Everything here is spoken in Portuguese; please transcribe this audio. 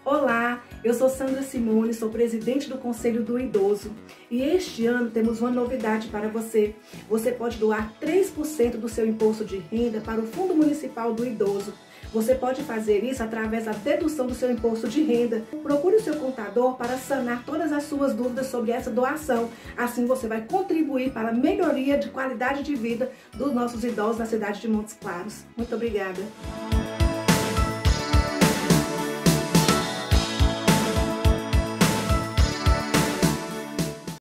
Olá, eu sou Sandra Simone, sou presidente do Conselho do Idoso e este ano temos uma novidade para você. Você pode doar 3% do seu imposto de renda para o Fundo Municipal do Idoso. Você pode fazer isso através da dedução do seu imposto de renda. Procure o seu contador para sanar todas as suas dúvidas sobre essa doação. Assim você vai contribuir para a melhoria de qualidade de vida dos nossos idosos na cidade de Montes Claros. Muito obrigada.